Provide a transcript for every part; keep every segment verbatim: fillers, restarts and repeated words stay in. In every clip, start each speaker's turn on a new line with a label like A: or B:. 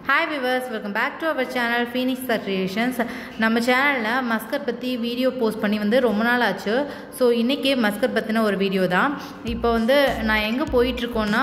A: Hi viewers, welcome back to our channel PHONEIX Creations. நம்ம சேனல்ல Muscat பத்தி video post பண்ணி வந்து ரொம்ப நாள் ஆச்சு. சோ இன்னைக்கு மஸ்கட் பத்தின ஒரு வீடியோ தான். இப்போ வந்து நான் எங்க போயிட்டு இருக்கோம்னா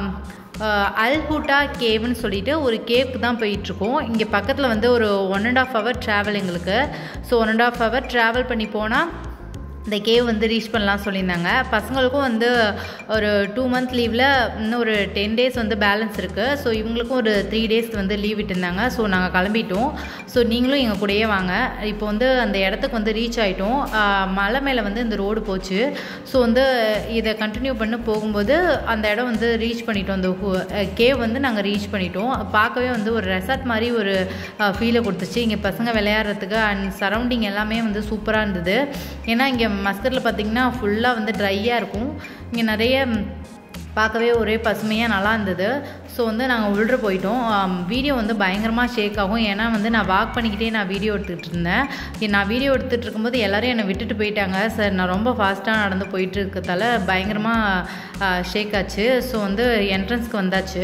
A: அல் ஹூட்டா கேவ்னு சொல்லிட்டு ஒரு கேவ்க்கு தான் போயிட்டு இருக்கோம். இங்க பக்கத்துல வந்து ஒரு one and half hour travel எங்களுக்கு. So one and half hour travel பண்ணி போனா இந்த கேவ் வந்து ரீச் பண்ணலாம் சொல்லியிருந்தாங்க. பசங்களுக்கும் வந்து ஒரு டூ மந்த் லீவில் இன்னும் ஒரு டென் டேஸ் வந்து பேலன்ஸ் இருக்குது. ஸோ இவங்களுக்கும் ஒரு த்ரீ டேஸ் வந்து லீவ் விட்டுருந்தாங்க. ஸோ நாங்கள் கிளம்பிட்டோம். ஸோ நீங்களும் எங்கள் கூடயே வாங்க. இப்போ வந்து அந்த இடத்துக்கு வந்து ரீச் ஆகிட்டோம். மலை மேலே வந்து இந்த ரோடு போச்சு. ஸோ வந்து இதை கண்டினியூ பண்ணி போகும்போது அந்த இடம் வந்து ரீச் பண்ணிட்டோம். அந்த கேவ் வந்து நாங்கள் ரீச் பண்ணிட்டோம். பார்க்கவே வந்து ஒரு ரெசார்ட் மாதிரி ஒரு ஃபீலை கொடுத்துச்சு. இங்கே பசங்க விளையாடுறதுக்கு அண்ட் சரௌண்டிங் எல்லாமே வந்து சூப்பராக இருந்தது. ஏன்னா இங்கே மஸ்கட்டில் பார்த்திங்கன்னா ஃபுல்லாக வந்து ட்ரையாக இருக்கும். இங்கே நிறைய பார்க்கவே ஒரே பசுமையாக நல்லா இருந்தது. ஸோ வந்து நாங்கள் உள்ள போயிட்டோம். வீடியோ வந்து பயங்கரமாக ஷேக் ஆகும். ஏன்னா வந்து நான் வாக் பண்ணிக்கிட்டே நான் வீடியோ எடுத்துகிட்டு இருந்தேன். நான் வீடியோ எடுத்துகிட்டு இருக்கும்போது எல்லோரும் என்னை விட்டுட்டு போயிட்டாங்க. சார் நான் ரொம்ப ஃபாஸ்ட்டாக நடந்து போயிட்டு இருக்கிறதால பயங்கரமாக ஷேக் ஆச்சு. ஸோ வந்து என்ட்ரன்ஸ்க்கு வந்தாச்சு.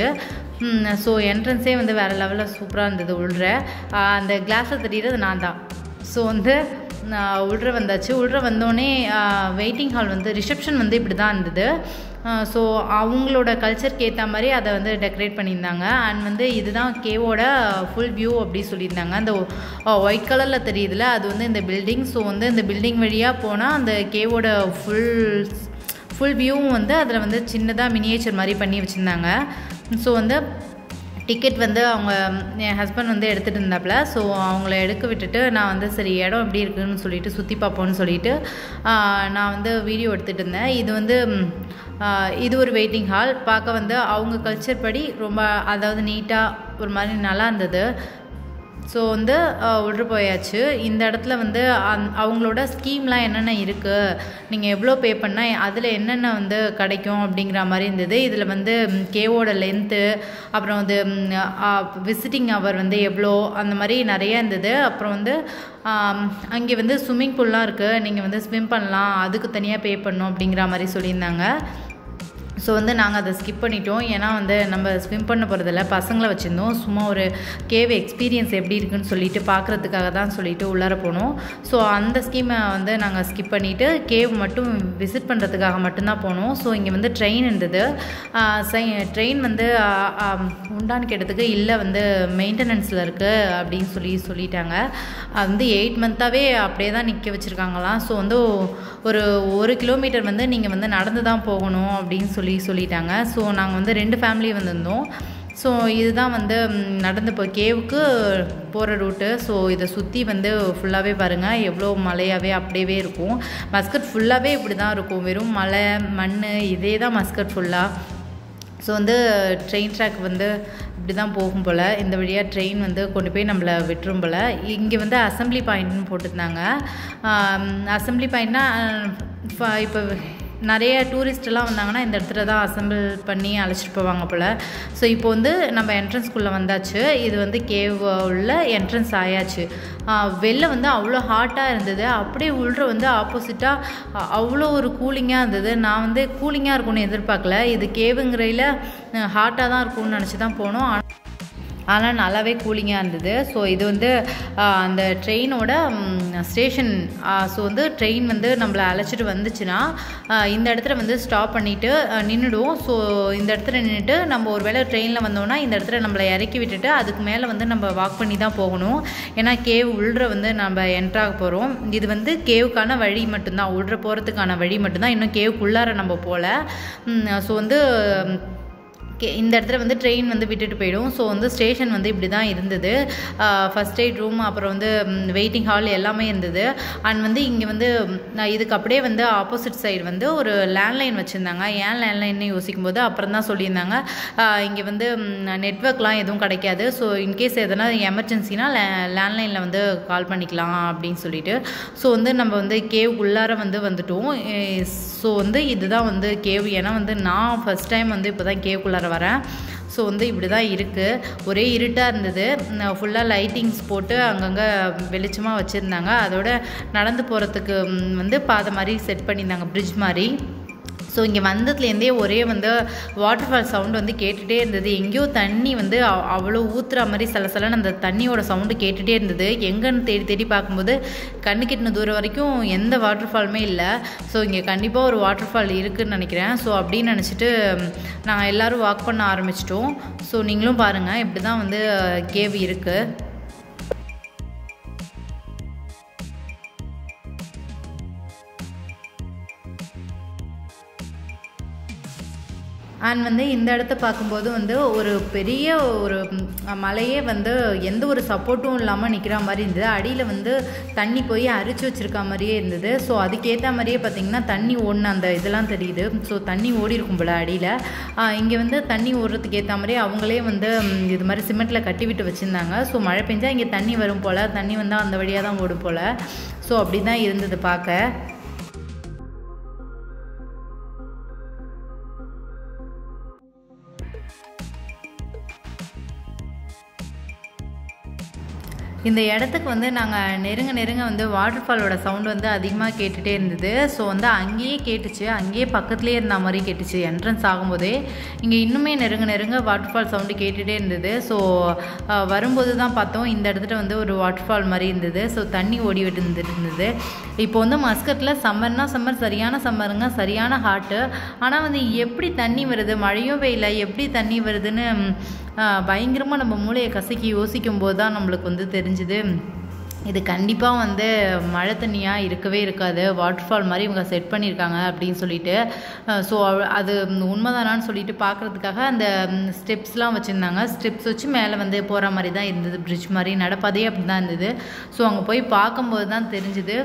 A: ஸோ என்ட்ரன்ஸே வந்து வேறு லெவலில் சூப்பராக இருந்தது. உள்ள அந்த கிளாஸில் தெரிகிறது நான் தான். ஸோ வந்து உள்ள வந்தாச்சு. உள்ள வந்தோடனே வெயிட்டிங் ஹால் வந்து ரிசப்ஷன் வந்து இப்படி தான் இருந்தது. ஸோ அவங்களோட கல்ச்சருக்கு ஏற்ற மாதிரி அதை வந்து டெக்கரேட் பண்ணியிருந்தாங்க. அண்ட் வந்து இதுதான் கேவோட ஃபுல் வியூ அப்படி சொல்லியிருந்தாங்க. அந்த ஒயிட் கலரில் தெரியுதுல அது வந்து இந்த பில்டிங். ஸோ வந்து இந்த பில்டிங் வழியாக போனால் அந்த கேவோட ஃபுல் ஃபுல் வியூவும் வந்து அதில் வந்து சின்னதாக மினியேச்சர் மாதிரி பண்ணி வச்சுருந்தாங்க. ஸோ வந்து டிக்கெட் வந்து அவங்க என் ஹஸ்பண்ட் வந்து எடுத்துகிட்டு இருந்தாப்புல. ஸோ அவங்கள எடுக்க விட்டுட்டு நான் வந்து சரி இடம் எப்படி இருக்குதுன்னு சொல்லிட்டு சுற்றி பார்ப்போன்னு சொல்லிட்டு நான் வந்து வீடியோ எடுத்துகிட்டு இருந்தேன். இது வந்து இது ஒரு வெயிட்டிங் ஹால். பார்க்க வந்து அவங்க கல்ச்சர் படி ரொம்ப அதாவது நீட்டாக ஒரு மாதிரி நல்லா இருந்தது. ஸோ வந்து உள்ள போயாச்சு. இந்த இடத்துல வந்து அந் அவங்களோட ஸ்கீம்லாம் என்னென்ன இருக்குது, நீங்கள் எவ்வளோ பே பண்ணால் அதில் என்னென்ன வந்து கிடைக்கும் அப்படிங்கிற மாதிரி இருந்தது. இதில் வந்து கேவோட லென்த்து, அப்புறம் வந்து விசிட்டிங் ஹவர் வந்து எவ்வளோ, அந்த மாதிரி நிறையா இருந்தது. அப்புறம் வந்து அங்கே வந்து ஸ்விம்மிங் பூல்லாம் இருக்குது, நீங்கள் வந்து ஸ்விம் பண்ணலாம், அதுக்கு தனியாக பே பண்ணணும் அப்படிங்கிற மாதிரி சொல்லியிருந்தாங்க. ஸோ வந்து நாங்கள் அதை ஸ்கிப் பண்ணிட்டோம். ஏன்னா வந்து நம்ம ஸ்விம் பண்ண போகிறதில்ல, பசங்களை வச்சுருந்தோம். சும்மா ஒரு கேவ் எக்ஸ்பீரியன்ஸ் எப்படி இருக்குன்னு சொல்லிட்டு பார்க்குறதுக்காக தான் சொல்லிட்டு உள்ளார போனோம். ஸோ அந்த ஸ்கீமை வந்து நாங்கள் ஸ்கிப் பண்ணிவிட்டு கேவ் மட்டும் விசிட் பண்ணுறதுக்காக மட்டும்தான் போனோம். ஸோ இங்கே வந்து ட்ரெயின் இருந்தது. ட்ரெயின் வந்து உண்டான்னு கேட்டதுக்கு இல்லை வந்து மெயின்டெனன்ஸில் இருக்குது அப்படின்னு சொல்லி சொல்லிட்டாங்க. அது வந்து எயிட் மந்த்தாகவே அப்படியே தான் நிற்க வச்சுருக்காங்களாம். ஸோ வந்து ஒரு ஒரு கிலோமீட்டர் வந்து நீங்கள் வந்து நடந்து தான் போகணும் அப்படின்னு சொல்லி சொல்லிட்டாங்க. ஸோ நாங்கள் வந்து ரெண்டு ஃபேமிலி வந்திருந்தோம். ஸோ இதுதான் வந்து நடந்து போ கேவுக்கு போகிற ரூட்டு. ஸோ இதை சுற்றி வந்து ஃபுல்லாகவே பாருங்கள் எவ்வளோ மலையாகவே அப்படியே இருக்கும். மஸ்கட் ஃபுல்லாகவே இப்படி தான் இருக்கும், வெறும் மலை மண் இதே தான் மஸ்கட் ஃபுல்லாக. ஸோ வந்து ட்ரெயின் ட்ராக் வந்து இப்படி தான் போகும் போல். இந்த வழியாக ட்ரெயின் வந்து கொண்டு போய் நம்மளை விட்டுரும் போல். இங்கே வந்து அசம்பிளி பாயிண்ட்னு போட்டிருந்தாங்க. அசம்பிளி பாயிண்ட்னா இப்போ நிறைய டூரிஸ்டெல்லாம் வந்தாங்கன்னா இந்த இடத்துல தான் அசம்பிள் பண்ணி அழைச்சிட்டு போவாங்க போல். ஸோ இப்போ வந்து நம்ம என்ட்ரன்ஸ்குள்ளே வந்தாச்சு. இது வந்து கேவ் உள்ள என்ட்ரன்ஸ் ஆயாச்சு. வெளில வந்து அவ்வளோ ஹாட்டாக இருந்தது. அப்படியே உள்ள வந்து ஆப்போசிட்டாக அவ்வளோ ஒரு கூலிங்காக இருந்தது. நான் வந்து கூலிங்காக இருக்கும்னு எதிர்பார்க்கல. இது கேவுங்கிறையில் ஹாட்டாக தான் இருக்கும்னு நினச்சி தான் போனோம். ஆனால் நல்லாவே கூலிங்காக இருந்தது. ஸோ இது வந்து அந்த ட்ரெயினோட ஸ்டேஷன். ஸோ வந்து ட்ரெயின் வந்து நம்மளை அழைச்சிட்டு வந்துச்சுன்னா இந்த இடத்துல வந்து ஸ்டாப் பண்ணிவிட்டு நின்றுடுவோம். ஸோ இந்த இடத்துல நின்றுட்டு நம்ம ஒரு வேளை ட்ரெயினில் வந்தோம்னா இந்த இடத்துல நம்மளை இறக்கி விட்டுட்டு அதுக்கு மேலே வந்து நம்ம வாக் பண்ணி தான் போகணும். ஏன்னா கேவ் உள்ள வந்து நம்ம என்ட்ராக போகிறோம். இது வந்து கேவுக்கான வழி மட்டும்தான், உள்ள போகிறதுக்கான வழி மட்டும்தான். இன்னும் கேவுக்குள்ளார நம்ம போகல. ஸோ வந்து இந்த இடத்துல வந்து ட்ரெயின் வந்து விட்டுட்டு போயிடும். ஸோ வந்து ஸ்டேஷன் வந்து இப்படி தான் இருந்தது. ஃபஸ்ட் எய்ட் ரூம், அப்புறம் வந்து வெயிட்டிங் ஹால் எல்லாமே இருந்தது. அண்ட் வந்து இங்கே வந்து இதுக்கு அப்படியே வந்து ஆப்போசிட் சைடு வந்து ஒரு லேண்ட்லைன் வச்சுருந்தாங்க. ஏன் லேண்ட்லைன்னு யோசிக்கும் போது அப்புறம் தான் சொல்லியிருந்தாங்க இங்கே வந்து நெட்ஒர்க்லாம் எதுவும் கிடைக்காது. ஸோ இன்கேஸ் எதனா எமர்ஜென்சினா லே லேண்ட்லைனில் வந்து கால் பண்ணிக்கலாம் அப்படின்னு சொல்லிட்டு. ஸோ வந்து நம்ம வந்து கேவ் உள்ளார வந்து வந்துட்டோம். ஸோ வந்து இதுதான் வந்து கேவ். ஏன்னா வந்து நான் ஃபஸ்ட் டைம் வந்து இப்போ தான் கேவுக்குள்ளார வரேன். ஸோ வந்து இப்படி தான் இருக்குது. ஒரே இருட்டாக இருந்தது. ஃபுல்லாக லைட்டிங்ஸ் போட்டு அங்கங்கே வெளிச்சமாக வச்சுருந்தாங்க. அதோட நடந்து போகிறதுக்கு வந்து பாதை மாதிரி செட் பண்ணியிருந்தாங்க, பிரிட்ஜ் மாதிரி. ஸோ இங்கே வந்ததுலேருந்தே ஒரே வந்து வாட்டர் ஃபால் சவுண்டு வந்து கேட்டுகிட்டே இருந்தது. எங்கேயோ தண்ணி வந்து அவ்வளோ ஊற்றுற மாதிரி சலசலன்னு அந்த தண்ணியோட சவுண்டு கேட்டுகிட்டே இருந்தது. எங்கன்னு தேடி தேடி பார்க்கும்போது கண்ணு கெட்டின தூரம் வரைக்கும் எந்த வாட்டர் ஃபாலுமே இல்லை. ஸோ இங்கே கண்டிப்பாக ஒரு வாட்டர் ஃபால் இருக்குதுன்னு நினைக்கிறேன். ஸோ அப்படின்னு நினச்சிட்டு நாங்கள் எல்லோரும் வாக் பண்ண ஆரம்பிச்சிட்டோம். ஸோ நீங்களும் பாருங்கள், இப்படி தான் வந்து கேவ் இருக்குது. அண்ட் வந்து இந்த இடத்த பார்க்கும்போது வந்து ஒரு பெரிய ஒரு மலையே வந்து எந்த ஒரு சப்போர்ட்டும் இல்லாமல் நிற்கிற மாதிரி இருந்தது. அடியில் வந்து தண்ணி போய் அரிச்சு வச்சுருக்க மாதிரியே இருந்தது. ஸோ அதுக்கேற்ற மாதிரியே பார்த்திங்கன்னா தண்ணி ஓடின அந்த இதெல்லாம் தெரியுது. ஸோ தண்ணி ஓடி இருக்கும் போல் அடியில். இங்கே வந்து தண்ணி ஓடுறதுக்கு ஏற்ற மாதிரி அவங்களே வந்து இது மாதிரி சிமெண்ட்டில் கட்டி விட்டு வச்சுருந்தாங்க. ஸோ மழை பெஞ்சால் இங்கே தண்ணி வரும் போல், தண்ணி வந்தால் அந்த வழியாக தான் ஓடும் போல். ஸோ அப்படி தான் இருந்தது பார்க்க. இந்த இடத்துக்கு வந்து நாங்கள் நெருங்க நெருங்க வந்து வாட்டர் ஃபாலோட சவுண்டு வந்து அதிகமாக கேட்டுகிட்டே இருந்தது. ஸோ வந்து அங்கேயே கேட்டுச்சு, அங்கேயே பக்கத்துலேயே இருந்த மாதிரி கேட்டுச்சு. என்ட்ரன்ஸ் ஆகும்போதே இங்கே இன்னுமே நெருங்க நெருங்க வாட்டர் ஃபால் சவுண்டு கேட்டுகிட்டே இருந்தது. ஸோ வரும்போது தான் பார்த்தோம் இந்த இடத்துல வந்து ஒரு வாட்டர் ஃபால் மாதிரி இருந்தது. ஸோ தண்ணி ஓடி விட்டு இருந்தது. இப்போ வந்து மஸ்கட்டில் சம்மர்னா சம்மர், சரியான சம்மருங்க, சரியான ஹாட்டு. ஆனால் வந்து எப்படி தண்ணி வருது, மழையும் வெயில எப்படி தண்ணி வருதுன்னு பயங்கரமாக நம்ம மூளையை கசக்கி யோசிக்கும் போது தான் நம்மளுக்கு வந்து தெரிஞ்சுது இது கண்டிப்பாக வந்து மழை தண்ணியாக இருக்கவே இருக்காது, வாட்டர் ஃபால் மாதிரி இவங்க செட் பண்ணியிருக்காங்க அப்படின்னு சொல்லிட்டு. ஸோ அது உண்மைதானான்னு சொல்லிட்டு பார்க்குறதுக்காக அந்த ஸ்டெப்ஸ்லாம் வச்சுருந்தாங்க. ஸ்டெப்ஸ் வச்சு மேலே வந்து போகிற மாதிரி தான் இருந்தது, பிரிட்ஜ் மாதிரி நடப்பதே அப்படி தான் இருந்தது. ஸோ அங்கே போய் பார்க்கும்போது தான் தெரிஞ்சுது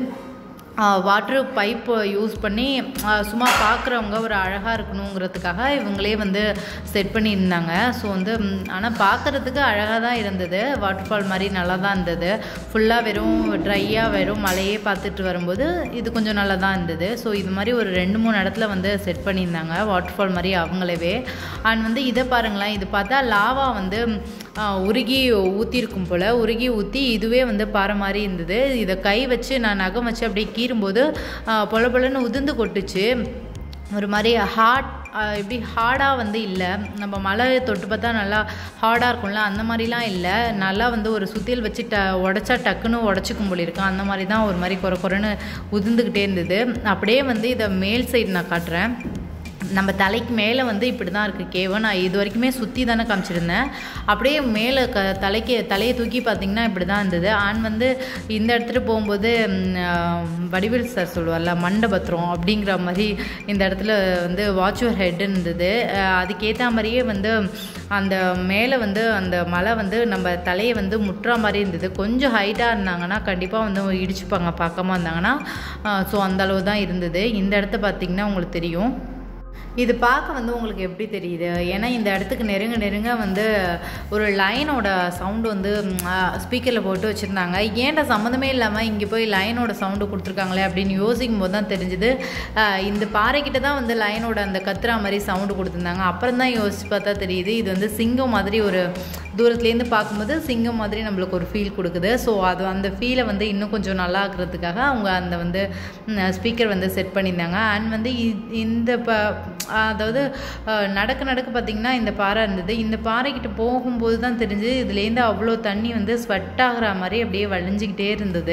A: வாட்ரு பைப்பு யூஸ் பண்ணி சும்மா பார்க்குறவங்க ஒரு அழகாக இருக்கணுங்கிறதுக்காக இவங்களே வந்து செட் பண்ணியிருந்தாங்க. ஸோ வந்து ஆனால் பார்க்குறதுக்கு அழகாக தான் இருந்தது, வாட்டர் ஃபால் மாதிரி நல்லா தான் இருந்தது. ஃபுல்லாக வெறும் ட்ரையாக வெறும் மலையே பார்த்துட்டு வரும்போது இது கொஞ்சம் நல்லா தான் இருந்தது. ஸோ இது மாதிரி ஒரு ரெண்டு மூணு இடத்துல வந்து செட் பண்ணியிருந்தாங்க வாட்டர் ஃபால் மாதிரி அவங்களவே. அண்ட் வந்து இதை பாருங்களேன், இது பார்த்தா லாவா வந்து உருகி ஊற்றிருக்கும் போல், உருகி ஊற்றி இதுவே வந்து பாறை மாதிரி இருந்தது. இதை கை வச்சு நான் நகம் வச்சு அப்படியே கீறும்போது பொல பொலன்னு உதிர்ந்து கொட்டுச்சு. ஒரு மாதிரி ஹார்ட் எப்படி ஹார்டாக வந்து இல்லை, நம்ம மலை தொட்டு பார்த்தா நல்லா ஹார்டாக இருக்கும்ல அந்த மாதிரிலாம் இல்லை. நல்லா வந்து ஒரு சுத்தியல் வச்சு ட உடச்சா டக்குன்னு உடச்சிக்கும் போல இருக்கும், அந்த மாதிரி தான் ஒரு மாதிரி குறை குறைன்னு உதிர்ந்துக்கிட்டே இருந்தது. அப்படியே வந்து இதை மேல் சைடு நான் காட்டுறேன். நம்ம தலைக்கு மேலே வந்து இப்படி தான் இருக்குது கேவை. நான் இது வரைக்குமே சுற்றி தானே காமிச்சிருந்தேன். அப்படியே மேலே க தலைக்கு தலையை தூக்கி பார்த்திங்கன்னா இப்படி தான் இருந்தது. ஆண் வந்து இந்த இடத்துல போகும்போது வடிவேல் சார் சொல்லுவார்ல மண்டபத்திரம் அப்படிங்கிற மாதிரி இந்த இடத்துல வந்து வாட்ச் யுவர் ஹெட்டுன்னு இருந்தது. அதுக்கேற்ற மாதிரியே வந்து அந்த மேலே வந்து அந்த மலை வந்து நம்ம தலையை வந்து முட்டுற மாதிரி இருந்தது. கொஞ்சம் ஹைட்டாக இருந்தாங்கன்னா கண்டிப்பாக வந்து இடிச்சுப்பாங்க பக்கமாக இருந்தாங்கன்னா. ஸோ அந்தளவு தான் இருந்தது. இந்த இடத்த பார்த்திங்கன்னா உங்களுக்கு தெரியும். இது பார்க்க வந்து உங்களுக்கு எப்படி தெரியுது, ஏன்னா இந்த இடத்துக்கு நெருங்க நெருங்க வந்து ஒரு லைனோட சவுண்டு வந்து ஸ்பீக்கரில் போட்டு வச்சுருந்தாங்க. ஏன்டா சம்மந்தமே இல்லாமல் இங்கே போய் லைனோட சவுண்டு கொடுத்துருக்காங்களே அப்படின்னு யோசிக்கும் போது தான் தெரிஞ்சுது இந்த பாறைக்கிட்ட தான் வந்து லைனோட அந்த கத்துறா மாதிரி சவுண்டு கொடுத்துருந்தாங்க. அப்புறம் தான் யோசிச்சு பார்த்தா தெரியுது இது வந்து சிங்கம் மாதிரி, ஒரு தூரத்துலேருந்து பார்க்கும்போது சிங்கம் மாதிரி நம்மளுக்கு ஒரு ஃபீல் கொடுக்குது. ஸோ அது அந்த ஃபீலை வந்து இன்னும் கொஞ்சம் நல்லா இருக்கிறதுக்காக அவங்க அந்த வந்து ஸ்பீக்கர் வந்து செட் பண்ணியிருந்தாங்க. அண்ட் வந்து இந்த ப அதாவது நடக்க நடக்க பார்த்திங்கன்னா இந்த பாறை இருந்தது. இந்த பாறைக்கிட்ட போகும்போது தான் தெரிஞ்சு இதுலேருந்து அவ்வளோ தண்ணி வந்து ஸ்வெட் ஆகிற மாதிரி அப்படியே வழிஞ்சிக்கிட்டே இருந்தது.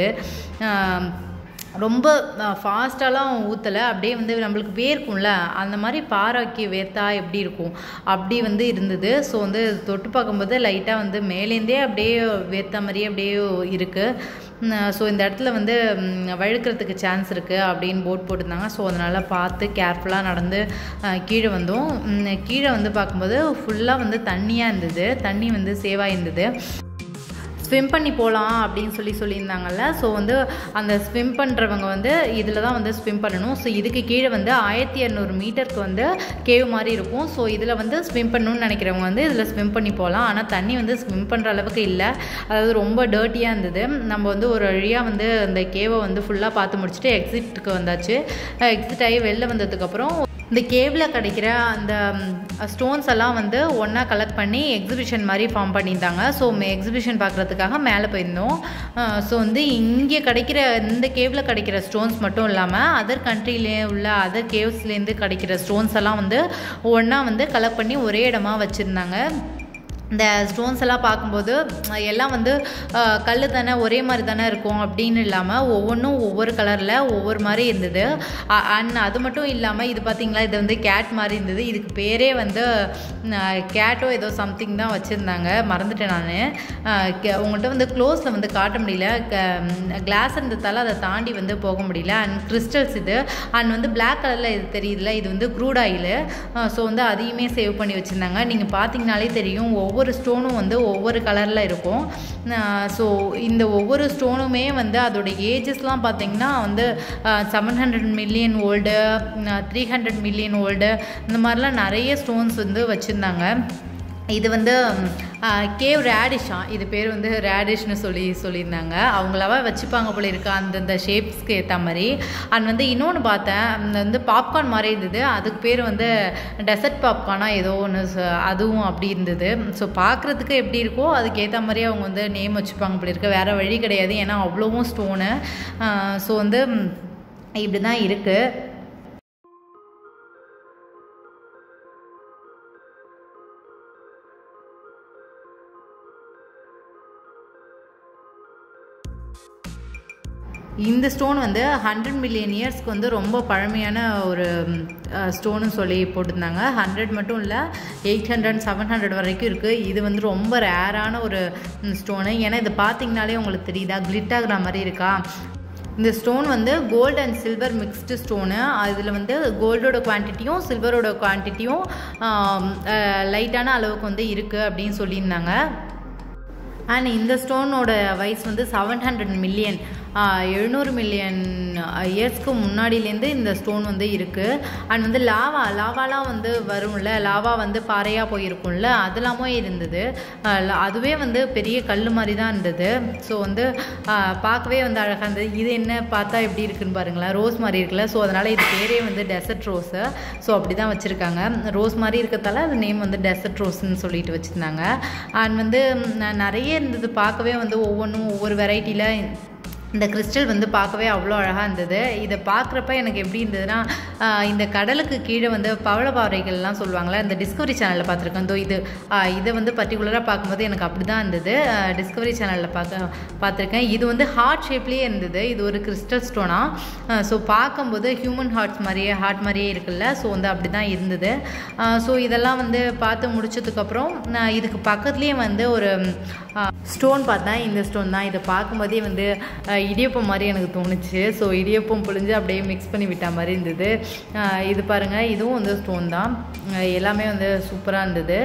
A: ரொம்ப ஃபாஸ்ட்டாலாம் ஊற்றலை, அப்படியே வந்து நம்மளுக்கு வேர்க்கும்ல அந்த மாதிரி பாறைக்கு வேர்த்தா எப்படி இருக்கும் அப்படி வந்து இருந்தது. ஸோ வந்து தொட்டு பார்க்கும்போது லைட்டாக வந்து மேலேருந்தே அப்படியே வேர்த்த மாதிரியே அப்படியே இருக்குது. ஸோ இந்த இடத்துல வந்து வழுக்கிறதுக்கு சான்ஸ் இருக்குது அப்படின்னு போட் போட்டிருந்தாங்க. ஸோ அதனால் பார்த்து கேர்ஃபுல்லாக நடந்து கீழே வந்தோம். கீழே வந்து பார்க்கும்போது ஃபுல்லாக வந்து தண்ணியாக இருந்தது, தண்ணி வந்து சேவாக இருந்தது. ஸ்விம் பண்ணி போகலாம் அப்படின்னு சொல்லி சொல்லியிருந்தாங்கல்ல. ஸோ வந்து அந்த ஸ்விம் பண்ணுறவங்க வந்து இதில் தான் வந்து ஸ்விம் பண்ணணும். ஸோ இதுக்கு கீழே வந்து ஆயிரத்தி இரநூறு மீட்டருக்கு வந்து கேவ் மாதிரி இருக்கும். ஸோ இதில் வந்து ஸ்விம் பண்ணணும்னு நினைக்கிறவங்க வந்து இதில் ஸ்விம் பண்ணி போகலாம். ஆனால் தண்ணி வந்து ஸ்விம் பண்ணுற அளவுக்கு இல்லை, அதாவது ரொம்ப டர்ட்டியாக இருந்தது. நம்ம வந்து ஒரு வழியாக வந்து அந்த கேவை வந்து ஃபுல்லாக பார்த்து முடிச்சுட்டு எக்ஸிட்டுக்கு வந்தாச்சு. எக்ஸிட் ஆகி வெளில வந்ததுக்கப்புறம் இந்த கேவில் கிடைக்கிற அந்த ஸ்டோன்ஸ் எல்லாம் வந்து ஒன்றா கலெக்ட் பண்ணி எக்ஸிபிஷன் மாதிரி ஃபார்ம் பண்ணியிருந்தாங்க. ஸோ எக்ஸிபிஷன் பார்க்குறதுக்காக மேலே போயிருந்தோம். ஸோ வந்து இங்கே கிடைக்கிற இந்த கேவில் கிடைக்கிற ஸ்டோன்ஸ் மட்டும் இல்லாமல் அதர் கண்ட்ரிலே உள்ள அதர் கேவ்ஸ்லேருந்து கிடைக்கிற ஸ்டோன்ஸ் எல்லாம் வந்து ஒன்றா வந்து கலெக்ட் பண்ணி ஒரே இடமா வச்சுருந்தாங்க. இந்த ஸ்டோன்ஸ் எல்லாம் பார்க்கும்போது எல்லாம் வந்து கல் தானே ஒரே மாதிரி தானே இருக்கும் அப்படின்னு இல்லாமல் ஒவ்வொன்றும் ஒவ்வொரு கலரில் ஒவ்வொரு மாதிரி இருந்தது. அண்ட் அது மட்டும் இல்லாமல் இது பார்த்திங்களா, இது வந்து கேட் மாதிரி இருந்தது. இதுக்கு பேரே வந்து கேட்டோ ஏதோ சம்திங் தான் வச்சுருந்தாங்க, மறந்துட்டேன் நான். உங்கள்கிட்ட வந்து க்ளோஸில் வந்து காட்ட முடியல, கிளாஸ் இருந்ததால் அதை தாண்டி வந்து போக முடியல. அண்ட் கிறிஸ்டல்ஸ் இது. அண்ட் வந்து பிளாக் கலரில் இது தெரியுதுல, இது வந்து க்ரூட் ஆயில். ஸோ வந்து அதையுமே சேவ் பண்ணி வச்சுருந்தாங்க. நீங்கள் பார்த்தீங்கனாலே தெரியும் ஒவ்வொரு ஸ்டோனும் வந்து ஒவ்வொரு கலரில் இருக்கும். ஸோ இந்த ஒவ்வொரு ஸ்டோனுமே வந்து அதோட ஏஜஸ்லாம் பார்த்திங்கன்னா வந்து seven hundred million old, three hundred million old, இந்த மாதிரிலாம் நிறைய ஸ்டோன்ஸ் வந்து வச்சுருந்தாங்க. இது வந்து கேவ் ரேடிஷா, இது பேர் வந்து ரேடிஷ்னு சொல்லி சொல்லியிருந்தாங்க. அவங்களாவே வச்சுப்பாங்க போல இருக்கா அந்தந்த ஷேப்ஸ்க்கு ஏற்ற மாதிரி. அண்ட் வந்து இன்னொன்று பார்த்தேன், வந்து பாப்கார்ன் மாதிரி இருந்தது. அதுக்கு பேர் வந்து டெசர்ட் பாப்கார்னா ஏதோ ஒன்று, அதுவும் அப்படி இருந்தது. ஸோ பார்க்குறதுக்கு எப்படி இருக்கோ அதுக்கு ஏற்ற மாதிரியே அவங்க வந்து நேம் வச்சுப்பாங்க போல இருக்கு. வேறு வழி கிடையாது, ஏன்னா அவ்வளோவும் ஸ்டோனு. ஸோ வந்து இப்படி தான் இருக்குது. இந்த ஸ்டோன் வந்து ஹண்ட்ரட் மில்லியன் இயர்ஸ்க்கு வந்து ரொம்ப பழமையான ஒரு ஸ்டோனு சொல்லி போட்டிருந்தாங்க. ஹண்ட்ரட் மட்டும் இல்லை, எயிட் ஹண்ட்ரட் செவன் ஹண்ட்ரட் வரைக்கும் இருக்குது. இது வந்து ரொம்ப ரேரான ஒரு ஸ்டோனு. ஏன்னா இது பார்த்திங்கனாலே உங்களுக்கு தெரியுதா, கிளிட் ஆகிற மாதிரி இருக்கா. இந்த ஸ்டோன் வந்து gold and silver mixed stone. அதில் வந்து கோல்டோட குவான்டிட்டியும் சில்வரோட குவான்டிட்டியும் லைட்டான அளவுக்கு வந்து இருக்குது அப்படின்னு சொல்லியிருந்தாங்க. அண்ட் இந்த ஸ்டோனோட வயசு வந்து செவன் ஹண்ட்ரட் மில்லியன் எழுநூறு மில்லியன் இயர்ஸ்க்கு முன்னாடியிலேருந்து இந்த ஸ்டோன் வந்து இருக்குது. அண்ட் வந்து லாவா லாவாலாம் வந்து வரும்ல, லாவா வந்து பாறையாக போயிருக்கும்ல, அதெல்லாமே இருந்தது. அதுவே வந்து பெரிய கல் மாதிரி தான் இருந்தது. ஸோ வந்து பார்க்கவே வந்து அழகாக இருந்தது. இது என்ன பார்த்தா எப்படி இருக்குன்னு பாருங்களேன், ரோஸ் மாதிரி இருக்குல்ல. ஸோ அதனால் இது பேரே வந்து டெசர்ட் ரோஸு. ஸோ அப்படி தான் வச்சுருக்காங்க. ரோஸ் மாதிரி இருக்கிறதால அது நேம் வந்து டெசர்ட் ரோஸ்ன்னு சொல்லிட்டு வச்சுருந்தாங்க. அண்ட் வந்து நிறைய இருந்தது பார்க்கவே வந்து ஒவ்வொன்றும் ஒவ்வொரு வெரைட்டியில். இந்த கிறிஸ்டல் வந்து பார்க்கவே அவ்வளோ அழகாக இருந்தது. இதை பார்க்குறப்ப எனக்கு எப்படி இருந்ததுன்னா, இந்த கடலுக்கு கீழே வந்து பவளப்பாறைகள்லாம் சொல்லுவாங்களே, இந்த டிஸ்கவரி சேனலில் பார்த்துருக்கேன். தோ இது இதை வந்து பர்டிகுலராக பார்க்கும்போது எனக்கு அப்படி தான் இருந்தது. டிஸ்கவரி சேனலில் பார்க்க பார்த்துருக்கேன். இது வந்து ஹார்ட் ஷேப்லேயே இருந்தது. இது ஒரு கிறிஸ்டல் ஸ்டோனாக. ஸோ பார்க்கும்போது ஹியூமன் ஹார்ட்ஸ் மாதிரியே ஹார்ட் மாதிரியே இருக்குல்ல. ஸோ வந்து அப்படி தான் இருந்தது. ஸோ இதெல்லாம் வந்து பார்த்து முடிச்சதுக்கப்புறம் இதுக்கு பக்கத்துலேயே வந்து ஒரு ஸ்டோன் பார்த்தேன். இந்த ஸ்டோன் தான். இதை பார்க்கும்போதே வந்து இடியப்பம் மாதிரி எனக்கு தோணுச்சு. ஸோ இடியப்பம் புழிஞ்சு அப்படியே மிக்ஸ் பண்ணி விட்ட மாதிரி இருந்தது. இது பாருங்கள், இதுவும் வந்து ஸ்டோன் தான். எல்லாமே வந்து சூப்பராக இருந்தது.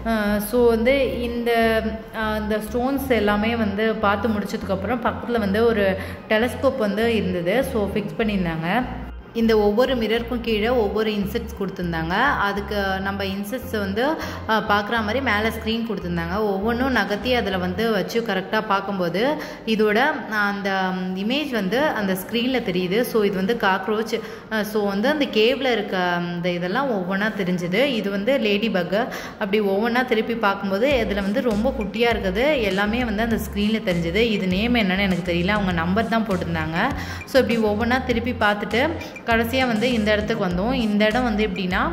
A: ஸோ வந்து இந்த இந்த ஸ்டோன்ஸ் எல்லாமே வந்து பார்த்து முடிச்சதுக்கப்புறம் பக்கத்தில் வந்து ஒரு டெலஸ்கோப் வந்து இருந்தது. ஸோ ஃபிக்ஸ் பண்ணியிருந்தாங்க. இந்த ஒவ்வொரு மிரருக்கும் கீழே ஒவ்வொரு இன்செக்ட்ஸ் கொடுத்துருந்தாங்க. அதுக்கு நம்ம இன்செக்ட்ஸை வந்து பார்க்குற மாதிரி மேலே ஸ்க்ரீன் கொடுத்துருந்தாங்க. ஒவ்வொன்றும் நகர்த்தி அதில் வந்து வச்சு கரெக்டாக பார்க்கும்போது இதோட அந்த இமேஜ் வந்து அந்த ஸ்க்ரீனில் தெரியுது. ஸோ இது வந்து காக்ரோச். ஸோ வந்து அந்த கேவில் இருக்க அந்த இதெல்லாம் ஒவ்வொன்றா தெரிஞ்சுது. இது வந்து லேடி பக்கு. அப்படி ஒவ்வொன்றா திருப்பி பார்க்கும்போது இதில் வந்து ரொம்ப குட்டியாக இருக்குது. எல்லாமே வந்து அந்த ஸ்க்ரீனில் தெரிஞ்சுது. இது நேம் என்னன்னு எனக்கு தெரியல, அவங்க நம்பர் தான் போட்டிருந்தாங்க. ஸோ இப்படி ஒவ்வொன்றா திருப்பி பார்த்துட்டு கடைசியாக வந்து இந்த இடத்துக்கு வந்தோம். இந்த இடம் வந்து எப்படின்னா,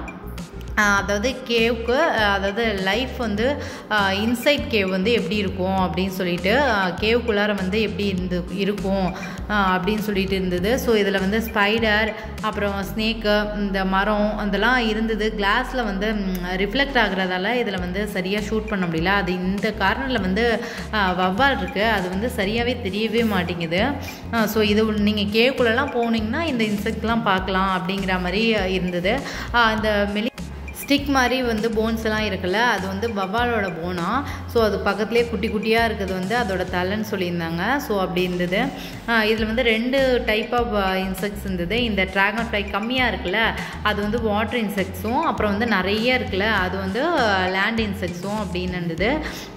A: அதாவது கேவுக்கு, அதாவது லைஃப் வந்து இன்சைட் கேவ் வந்து எப்படி இருக்கும் அப்படின்னு சொல்லிட்டு, கேவுக்குள்ளார வந்து எப்படி இருந்து இருக்கும் அப்படின்னு சொல்லிட்டு இருந்தது. ஸோ இதில் வந்து ஸ்பைடர், அப்புறம் ஸ்னேக்கு, இந்த மரம் அதெல்லாம் இருந்தது. கிளாஸில் வந்து ரிஃப்ளெக்ட் ஆகுறதால இதில் வந்து சரியாக ஷூட் பண்ண முடியல. அது இந்த கார்னரில் வந்து வவ்வால் இருக்குது, அது வந்து சரியாகவே தெரியவே மாட்டேங்குது. ஸோ இது நீங்கள் கேவுக்குள்ளெல்லாம் போனீங்கன்னா இந்த இன்செக்ட்லாம் பார்க்கலாம் அப்படிங்கிற மாதிரி இருந்தது. இந்த மெலி ஸ்டிக் மாதிரி வந்து போன்ஸ் எல்லாம் இருக்குல்ல, அது வந்து வவ்வாலோட போனா. ஸோ அது பக்கத்துலேயே குட்டி குட்டியாக இருக்கிறது வந்து அதோட தலைன்னு சொல்லியிருந்தாங்க. ஸோ அப்படி இருந்தது. இதில் வந்து ரெண்டு டைப் ஆஃப் இன்செக்ட்ஸ் இருந்தது. இந்த ட்ராகன் ஃப்ளை கம்மியாக இருக்குல்ல, அது வந்து வாட்டர் இன்செக்ட்ஸும், அப்புறம் வந்து நிறைய இருக்குல்ல அது வந்து லேண்ட் இன்செக்ட்ஸும் அப்படின்னு இருந்தது.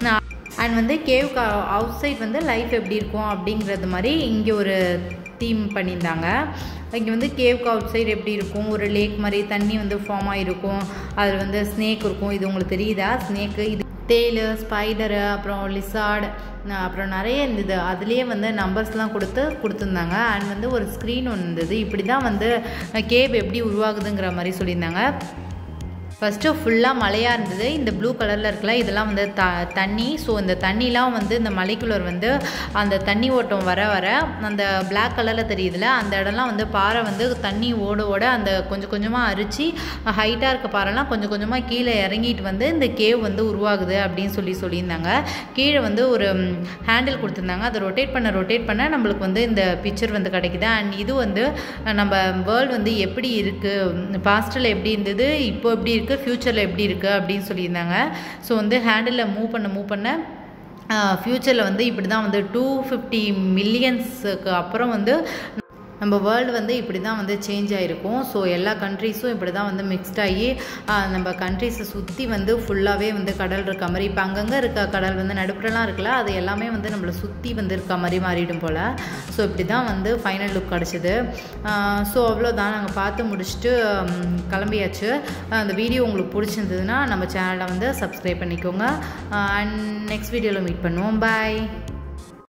A: அண்ட் வந்து கேவுக்கு அவுட் சைட் வந்து லைஃப் எப்படி இருக்கும் அப்படிங்கிறது மாதிரி இங்கே ஒரு தீம் பண்ணியிருந்தாங்க. இங்கே வந்து கேவ்க்கு அவுட் சைடு எப்படி இருக்கும், ஒரு லேக் மாதிரி தண்ணி வந்து ஃபார்ம் ஆகிருக்கும், அதில் வந்து ஸ்னேக் இருக்கும். இது உங்களுக்கு தெரியுதா ஸ்னேக்கு? இது டெய்லு, ஸ்பைடரு, அப்புறம் லிசார்டு, அப்புறம் நிறைய இருந்தது. அதுலேயே வந்து நம்பர்ஸ்லாம் கொடுத்து கொடுத்துருந்தாங்க. அண்ட் வந்து ஒரு ஸ்க்ரீன் ஒன்று இருந்தது. இப்படி தான் வந்து கேவ் எப்படி உருவாகுதுங்கிற மாதிரி சொல்லியிருந்தாங்க. ஃபஸ்ட்டு ஃபுல்லாக மழையாக இருந்தது. இந்த ப்ளூ கலரில் இருக்கல இதெல்லாம் வந்து த தண்ணி. ஸோ இந்த தண்ணிலாம் வந்து இந்த மலைக்குள்ளே வந்து அந்த தண்ணி ஓட்டம் வர வர அந்த பிளாக் கலரில் தெரியுதுல அந்த இடம்லாம் வந்து பாறை வந்து தண்ணி ஓட ஓட அந்த கொஞ்சம் கொஞ்சமாக அரிச்சு ஹைட்டாக இருக்க பாறைலாம் கொஞ்சம் கொஞ்சமாக கீழே இறங்கிட்டு வந்து இந்த கேவ் வந்து உருவாகுது அப்படின்னு சொல்லி சொல்லியிருந்தாங்க. கீழே வந்து ஒரு ஹேண்டில் கொடுத்துருந்தாங்க. அதை ரொட்டேட் பண்ண ரொட்டேட் பண்ண நம்மளுக்கு வந்து இந்த பிக்சர் வந்து கிடைக்குது. அண்ட் இது வந்து நம்ம வேர்ல்டு வந்து எப்படி இருக்குது, பாஸ்டில் எப்படி இருந்தது, இப்போ எப்படி இருக்குது, ஃப்யூச்சரில் எப்படி இருக்குது அப்படின்னு சொல்லியிருந்தாங்க. ஸோ வந்து ஹேண்டில் மூவ் பண்ண மூவ் பண்ண ஃப்யூச்சரில் வந்து இப்படி தான் வந்து டூ ஃபிஃப்டி மில்லியன்ஸுக்கு அப்புறம் வந்து நம்ம வேர்ல்டு வந்து இப்படி தான் வந்து சேஞ்ச் ஆகிருக்கும். ஸோ எல்லா கண்ட்ரீஸும் இப்படி தான் வந்து மிக்ஸ்ட் ஆகி நம்ம கண்ட்ரீஸை சுற்றி வந்து ஃபுல்லாகவே வந்து கடல் இருக்க மாதிரி, இப்போ அங்கங்கே இருக்க கடல் வந்து நடுப்புறலாம் இருக்குல்ல அது எல்லாமே வந்து நம்மளை சுற்றி வந்து இருக்க மாதிரி மாறிடும் போல். ஸோ இப்படி தான் வந்து ஃபைனல் லுக் கிடச்சிது. ஸோ அவ்வளோதான், நாங்கள் பார்த்து முடிச்சுட்டு கிளம்பியாச்சு. அந்த வீடியோ உங்களுக்கு பிடிச்சிருந்ததுன்னா நம்ம சேனலை வந்து சப்ஸ்கிரைப் பண்ணிக்கோங்க. அண்ட் நெக்ஸ்ட் வீடியோவில் மீட் பண்ணுவோம். பாய்.